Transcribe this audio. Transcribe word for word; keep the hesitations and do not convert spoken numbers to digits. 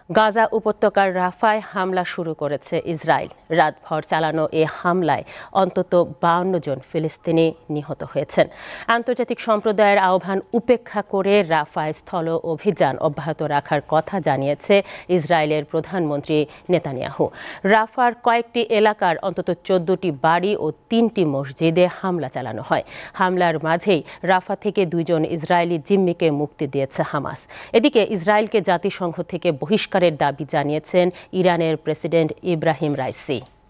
গাজা উপত্যকার রাফায় হামলা শুরু করেছে ইসরায়েল। রাতভর চালানো এ হামলায় অন্তত বাউন্ন জন ফিলিস্তিনি নিহত হয়েছেন। আন্তর্জাতিক সম্প্রদায়ের আহ্বান উপেক্ষা করে রাফায় স্থল অভিযান অব্যাহত রাখার কথা জানিয়েছে ইসরায়েলের প্রধানমন্ত্রী নেতানিয়াহু। রাফার কয়েকটি এলাকার অন্তত চোদ্দটি বাড়ি ও তিনটি মসজিদে হামলা চালানো হয়। হামলার মাঝেই রাফা থেকে দুইজন ইসরায়েলি জিম্মিকে মুক্তি দিয়েছে হামাস। এদিকে ইসরায়েলকে জাতিসংঘ থেকে বহিষ্কার দাবি জানিয়েছেন ইরানের প্রেসিডেন্ট ইব্রাহিম রাইসি।